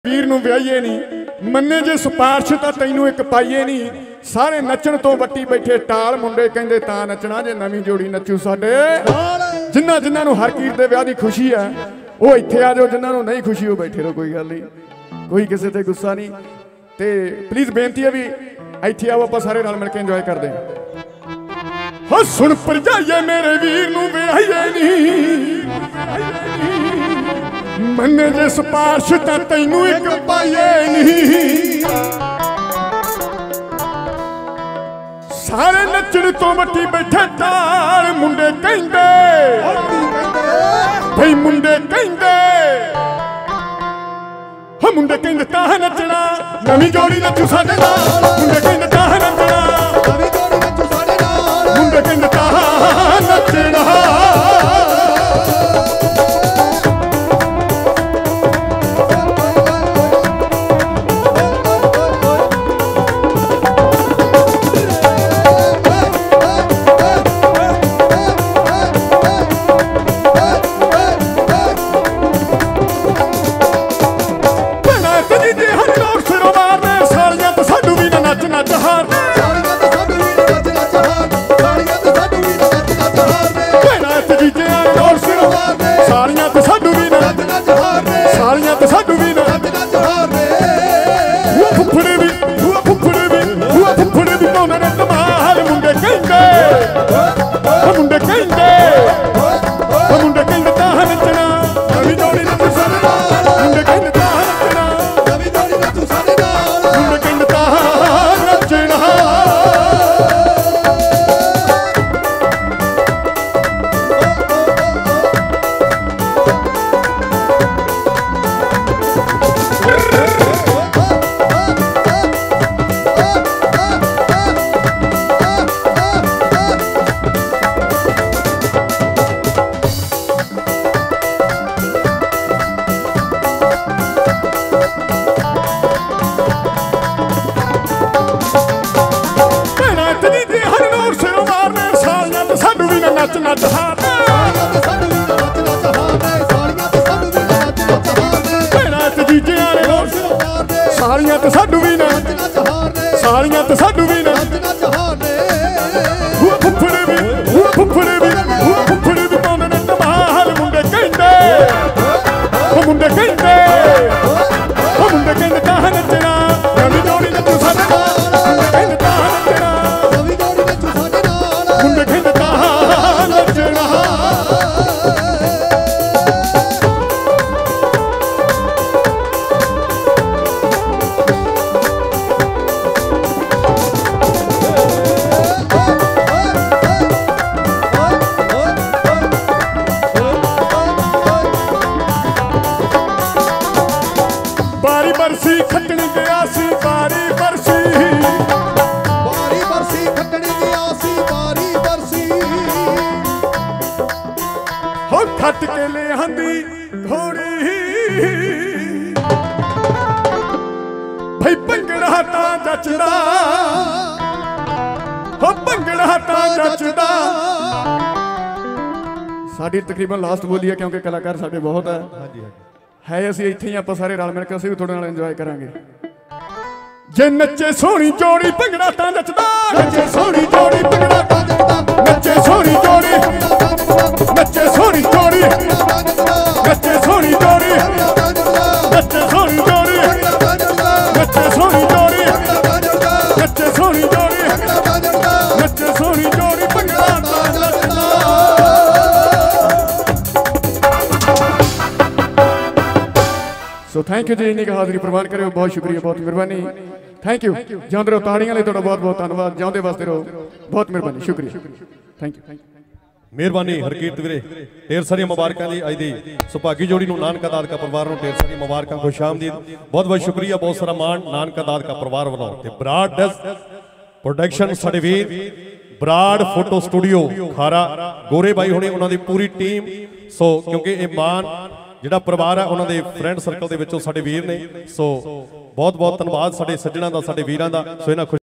वीर नूं व्याईए नहीं मन्ने जे सिफारिश तां तैनूं एक पाईए नहीं। सारे नचण तो वट्टी बैठे टाल मुंडे कहंदे तां नचना जे नवीं जोड़ी नचू साडे। जिन्हां जिन्हां नूं हरकीरत दे विआह दी खुशी है वो इत्थे आ जाओ, जिन्हां नूं नहीं खुशी वो बैठे रहो, कोई गल नहीं, कोई किसी ते गुस्सा नहीं। ते प्लीज़ बेनती है भी इत्थे आओ, आपां सारे रल मिल के इंजॉय करदे हां। हो सुन भरजाईए मेरे वीर नूं व्याईए नहीं मन्ने जे सिफारिश तां तैनूं एक पाईए नहीं। सारे नचण तो वट्टी बैठे टाल मुंडे कहंदे भई मुंडे कहंदे हो मुंडे कहंदे तां नचना नवीं जोड़ी नचू साडे नाल। मुंडे कहंदे तां नचना नवीं जोड़ी नचू साडे नाल। मुंडे कहंदे तां नचना सालियां ते साडू भी ना सालियां ते साडू भी ना फुफड़े भी फुफड़े भी फुफड़े भी पाउंदे ने धमाल। मुंडे कहंदे ओ मुंडे कहंदे ओ मुंडे कहंदे तां नचना नवीं जोड़ी नचू साडे नाल। मुंडे कहंदे तां नचना नवीं जोड़ी नचू साडे नाल। मुंडे कहंदे तां नचना बरसी खटनी गया सी बारी बरसी खटनी गया सी बारी बरसी हो खट के ले आंदी घोड़ी भाई भंगड़ा तां जचदा हो भंगड़ा तां जचदा। साडी तकरीबन लास्ट बोली है क्योंकि कलाकार साडे बहुत है असीं इत्थे ही आपां सारे रल मिल के असीं भी थोड़े नाल इंजॉय करांगे। जे नचे सोहनी जोड़ी भंगड़ा तां नचदा, नचे सोहनी जोड़ी भंगड़ा तां नचदा, नचे सोहनी जोड़ी नचे सोहनी जोड़ी नचे सोहनी जोड़ी नचे सोहनी जोड़ी नचे सोहनी जोड़ी नचे सोहनी जोड़ी नचे सोहनी जोड़ी भंगड़ा तां नचदा। सो थैंक यू जी, इन्नी का हाज़री प्रवान करो, बहुत शुक्रिया, बहुत मेहरबानी, थैंक यू। जिंदे रहो, ताड़ियां लई तुहाडा बहुत बहुत धन्नवाद, जिंदे वास्ते रहो, बहुत मेहरबानी, शुक्रिया, थैंक यू। मेहरबानी हरकीरत वीरे, ढेर सारी मुबारकां दी अज दी सुभागी जोड़ी नूं नानका दादका परिवार नूं ढेर सारी मुबारकां, खुशामदीद, बहुत बहुत शुक्रिया, बहुत सारा मान नानका दादका परिवार वालों ते बराड़ प्रोडक्शन साडे वीर बराड़ फोटो स्टूडियो खारा गोरे भाई होने उन्हां दी पूरी टीम। सो क्योंकि ये मान जिहड़ा परिवार है उन्होंने फ्रेंड सर्कल के विचों साडे वीर ने। सो बहुत बहुत धन्यवाद साडे सज्जणां दा, साडे वीरां दा। सो इन्हां